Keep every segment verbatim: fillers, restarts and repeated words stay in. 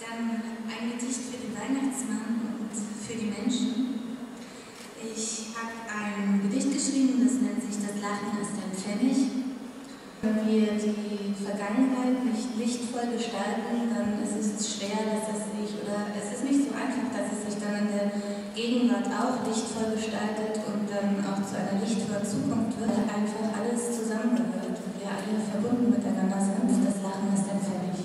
Dann ein Gedicht für den Weihnachtsmann und für die Menschen. Ich habe ein Gedicht geschrieben, das nennt sich Das Lachen ist ein Pfennig. Wenn wir die Vergangenheit nicht lichtvoll gestalten, dann ist es schwer, dass es sich, oder es ist nicht so einfach, dass es sich dann in der Gegenwart auch lichtvoll gestaltet und dann auch zu einer lichtvollen Zukunft wird. Einfach alles zusammengehört, weil wir alle verbunden miteinander sind. Das Lachen ist ein Pfennig.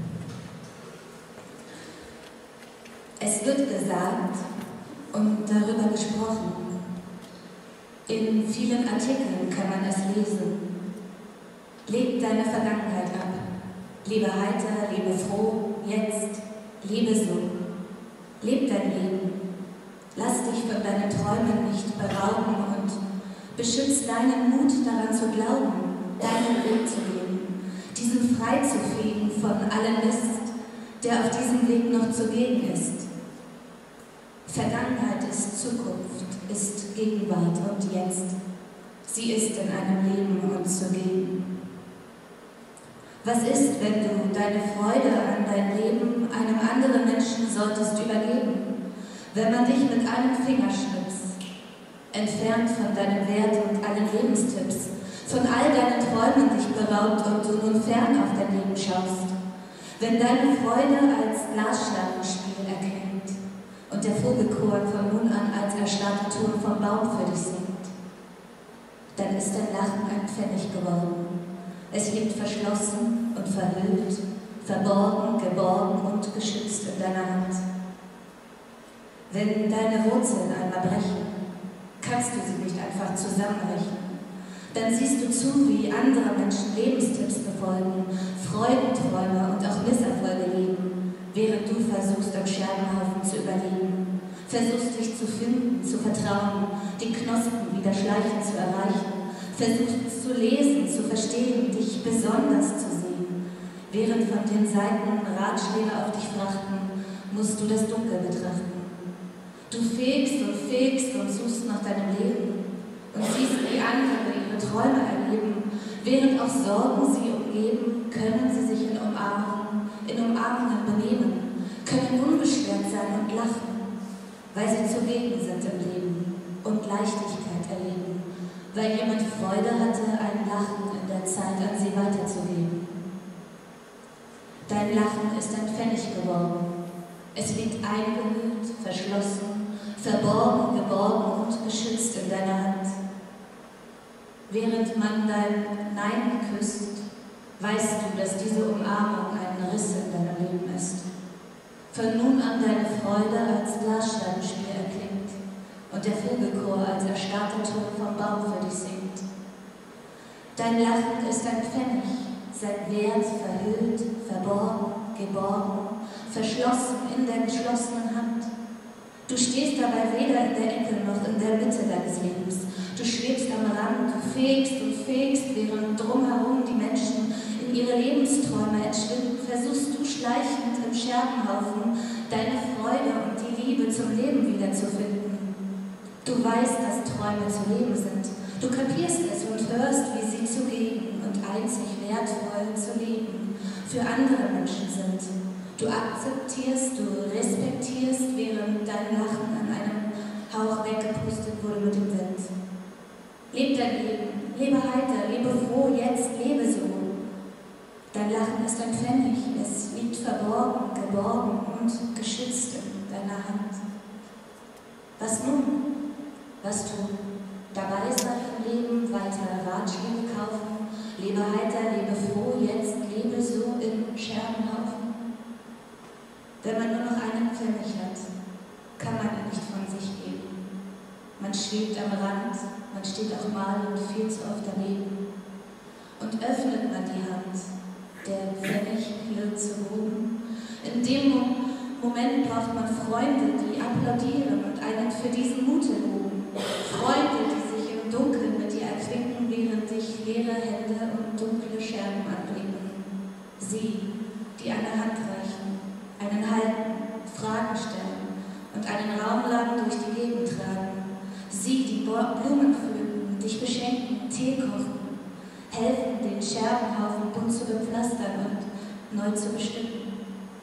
Es wird gesagt und darüber gesprochen. In vielen Artikeln kann man es lesen. Leb deine Vergangenheit ab. Lebe heiter, lebe froh, jetzt, lebe so. Leb dein Leben. Lass dich von deinen Träumen nicht berauben und beschütz deinen Mut daran zu glauben, deinen Weg zu gehen, diesen frei zu fegen von allem Mist, der auf diesem Weg noch zugegen ist. Vergangenheit ist Zukunft, ist Gegenwart und jetzt. Sie ist in einem Leben uns zu geben. Was ist, wenn du deine Freude an dein Leben einem anderen Menschen solltest übergeben? Wenn man dich mit einem Fingerschnips entfernt von deinem Wert und allen Lebenstipps, von all deinen Träumen dich beraubt und du nun fern auf dein Leben schaust? Wenn deine Freude als Glasscheibenspiel erkennt und der Vogelchor von nun an als erstarrter Ton vom Baum für dich singt, dann ist dein Lachen ein Pfennig geworden. Es liegt verschlossen und verhüllt, verborgen, geborgen und geschützt in deiner Hand. Wenn deine Wurzeln einmal brechen, kannst du sie nicht einfach zusammenrechnen. Dann siehst du zu, wie andere Menschen Lebenstipps befolgen, Freudenträume und auch Misserfolge leben, während du versuchst, am Scherbenhaufen zu überleben, versuchst dich zu finden, zu vertrauen, die Knospen wieder schleichend zu erreichen, versuchst zu lesen, zu verstehen, dich besonders zu sehen. Während von den Seiten Ratschläge auf dich frachten, musst du das Dunkel betrachten. Du fegst und fegst und suchst nach deinem Leben und siehst, wie andere ihre Träume erleben. Während auch Sorgen sie umgeben, können sie sich in Umarmungen, in Umarmungen benehmen, können unbeschwert sein und lachen, weil sie zugegen sind im Leben und Leichtigkeit erleben, weil jemand Freude hatte, ein Lachen in der Zeit an sie weiterzugeben. Dein Lachen ist ein Pfennig geworden. Es liegt eingehüllt, verschlossen, verborgen, geborgen und geschützt in deiner Hand. Während man dein Nein küsst, weißt du, dass diese Umarmung ein Riss in deinem Leben ist. Von nun an deine Freude als Glasscheibenspiel erklingt und der Vogelchor als erstarrter Ton vom Baum für dich singt. Dein Lachen ist ein Pfennig, sein Wert verhüllt, verborgen, geborgen, verschlossen in der geschlossenen Hand. Du stehst dabei weder in der Ecke noch in der Mitte deines Lebens. Du schwebst am Rand, du fegst und fegst, während drumherum die Menschen in ihre Lebensträume entschwinden, versuchst du schleichend im Scherbenhaufen deine Freude und die Liebe zum Leben wiederzufinden. Du weißt, dass Träume zu leben sind. Du kapierst es und hörst, wie sie zugegen und einzig wertvoll zu leben für andere Menschen sind. Du akzeptierst, du respektierst, während dein Lachen an einem Hauch weggepustet wurde mit dem Wind. Leb dein Leben, lebe heiter, lebe froh, jetzt lebe so. Dein Lachen ist ein Pfennig, es liegt verborgen, geborgen und geschützt in deiner Hand. Was nun? Was tun? Dabei sein im Leben, weiter Ratschläge kaufen, lebe heiter, lebe froh, jetzt lebe so im Scherbenhaufen. Wenn man nur noch einen Pfennig hat, kann man ihn nicht von sich geben. Man schwebt am Rand, man steht auch mal und viel zu oft daneben. Und öffnet man die Hand, der Pfennig wird zu Boden. In dem Moment braucht man Freunde, die applaudieren und einen für diesen Mut loben. Freunde, die sich im Dunkeln mit dir erquicken, während dich leere Hände und dunkle Scherben anblicken. Sie, die eine Hand reichen, einen halten, Fragen stellen und einen Raum lang durch die Gegend tragen. Sie, die Blumen pflücken, dich beschenken, Tee kochen, helfen, den Scherbenhaufen bunt zu bepflastern und neu zu bestücken.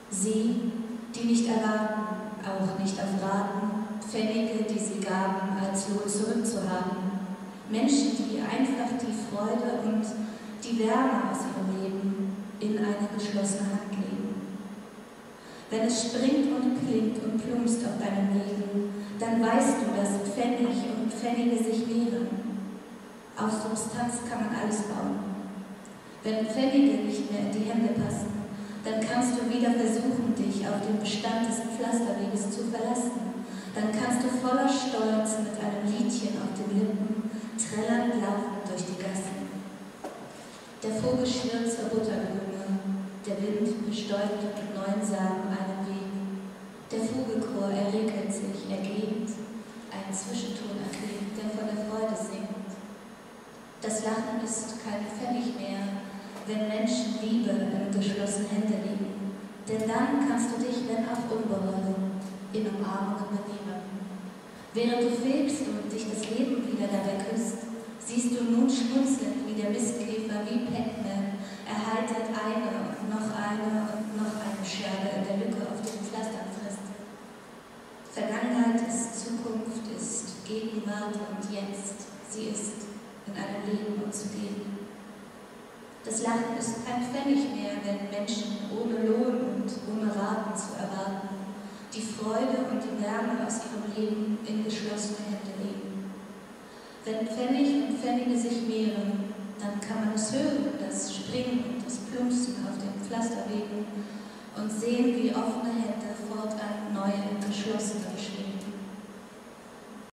Sie, die nicht erwarten, auch nicht auf Raten, Pfennige, die sie gaben, als Lohn zurückzuhaben. Menschen, die einfach die Freude und die Wärme aus ihrem Leben in eine geschlossene Hand legen. Wenn es springt und klingt und plumpst auf deinem Leben, dann weißt du, dass Pfennig und Pfennige sich mehren. Aus Substanz kann man alles bauen. Wenn Pfennige nicht mehr in die Hände passen, dann kannst du wieder versuchen, dich auf den Bestand des Pflasterweges zu verlassen. Dann kannst du voller Stolz mit einem Liedchen auf den Lippen trällernd laufen durch die Gassen. Der Vogel schwirrt zur Butterblume, der Wind bestäubt mit neuen Samen einen Weg. Der Vogelchor erregelt sich, ergeht, ein Zwischenton erklingt, der von der Freude singt. Das Lachen ist kein Pfennig mehr, wenn Menschen Liebe in geschlossene Hände legen. Denn dann kannst du dich, wenn auch unbeholfen, in Umarmung benehmen. Während du fegst und dich das Leben wieder dabei küsst, siehst du nun schmunzelnd, wie der Mistkäfer wie Pac-Man erheitert eine und noch eine und noch eine Scherbe in der Lücke auf den Pflastern frisst. Vergangenheit ist Zukunft, ist Gegenwart und jetzt. Sie ist in einem Leben und zu geben. Das Lachen ist kein Pfennig mehr, wenn Menschen ohne Lohn und ohne Raten zu erwarten die Freude und die Wärme aus ihrem Leben in geschlossene Hände legen. Wenn Pfennig und Pfennige sich mehren, dann kann man es hören, das Springen und das Plumpsen auf den Pflasterwegen und sehen, wie offene Hände fortan neue geschlossene bestehen.